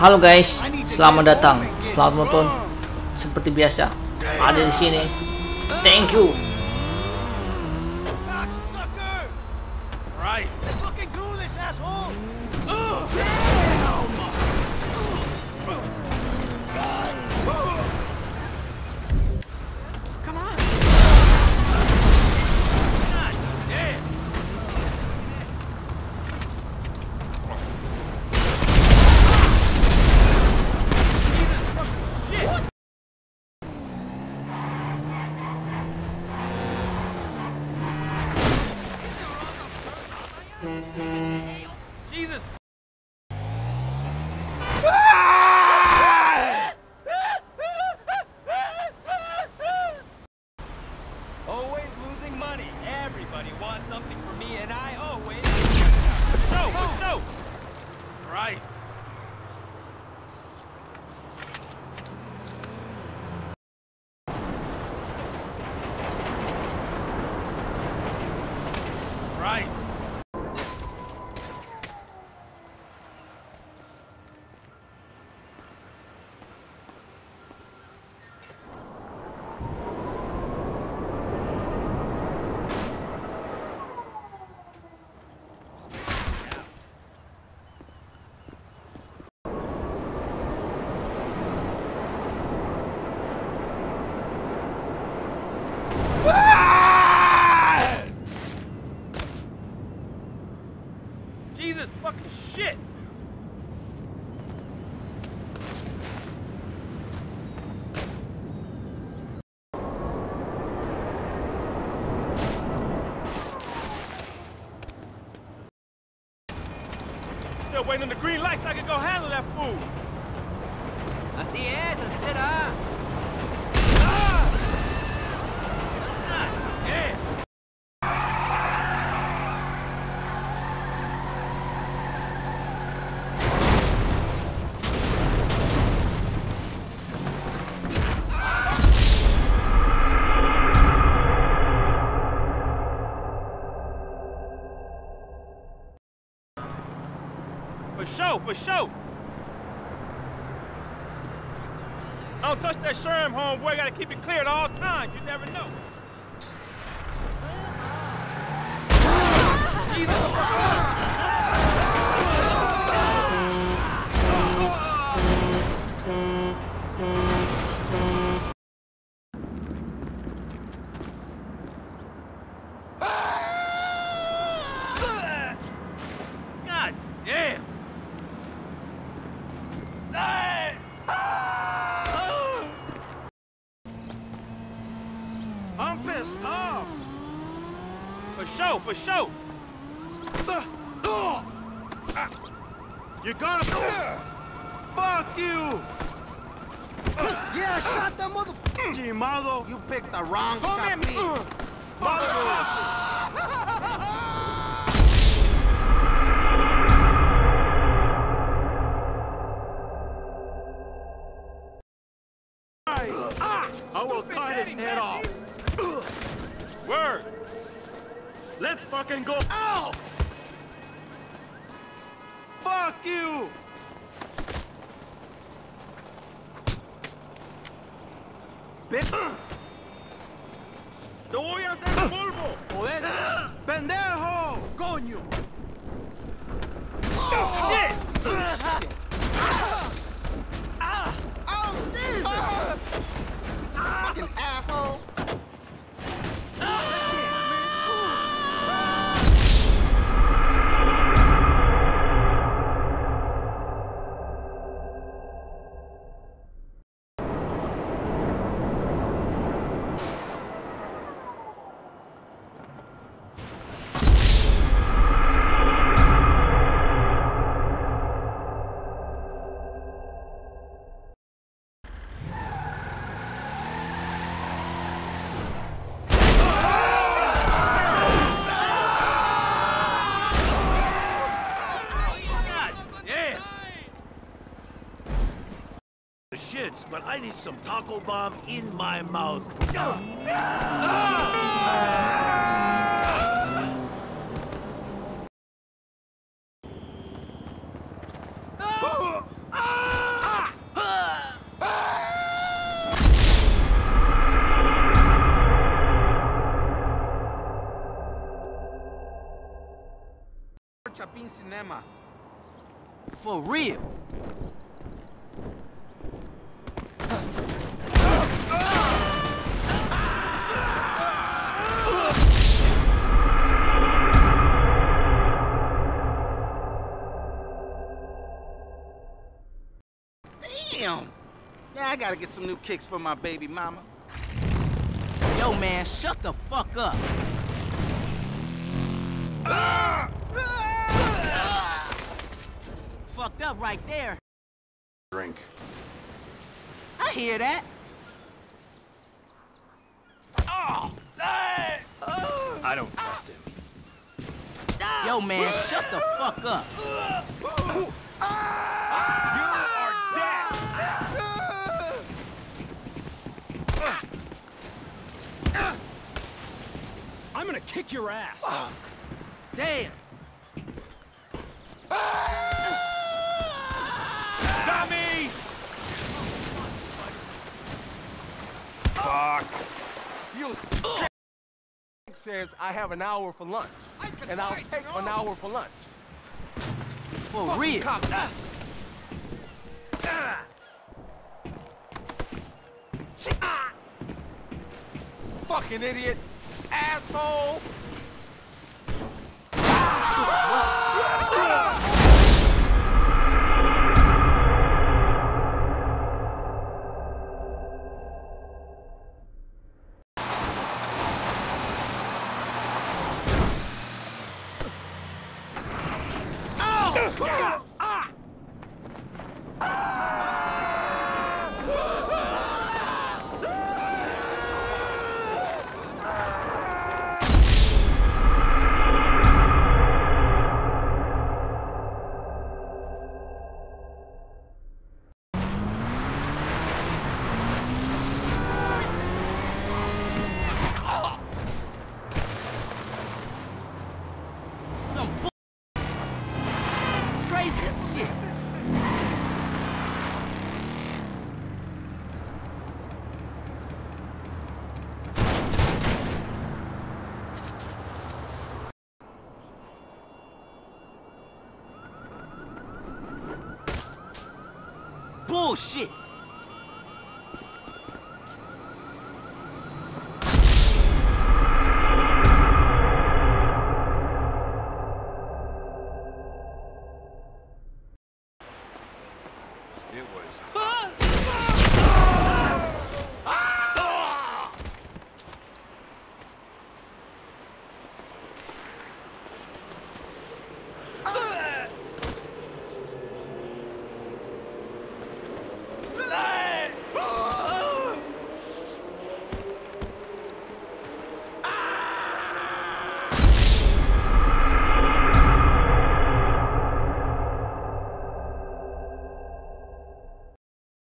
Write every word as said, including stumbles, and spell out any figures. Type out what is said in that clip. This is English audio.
Halo guys, selamat datang, selamat menonton. Seperti biasa, ada di sini. Thank you. Jesus. Always losing money. Everybody wants something from me, and I always show for show. Christ. Christ. Jesus fucking shit! Still waiting on the green light so I can go handle that fool! Así es, así será. Yeah! For sure, for sure. Don't touch that Sherm, homeboy. Gotta keep it clear at all times. You never know. Jesus. God damn. I'm pissed off. For sure, for sure. You gotta. Fuck you! Yeah, shot that motherfucker! Chimado, you picked the wrong Come shot. at me! I will cut his head off. Word. Let's fucking go. Ow! Fuck you! Bitch! Te voy a hacer polvo. Joder! ¡Pendejo! Coño! Oh, shit! Oh, Jesus! Fucking asshole! Shits, but I need some taco bomb in my mouth. Ah! fucking cinema. For real. Damn! Yeah, I gotta get some new kicks for my baby mama. Yo, man, shut the fuck up. Fucked up right there. Drink. I hear that. Oh! Hey! I don't trust him. Yo, man, shut the fuck up. You are dead! I'm gonna kick your ass. Damn. Got me! Fuck. You s- says I have an hour for lunch, and I'll take an hour for lunch. For real. Cop. Fucking idiot, asshole. Some bu- crazy as shit. Bullshit. It was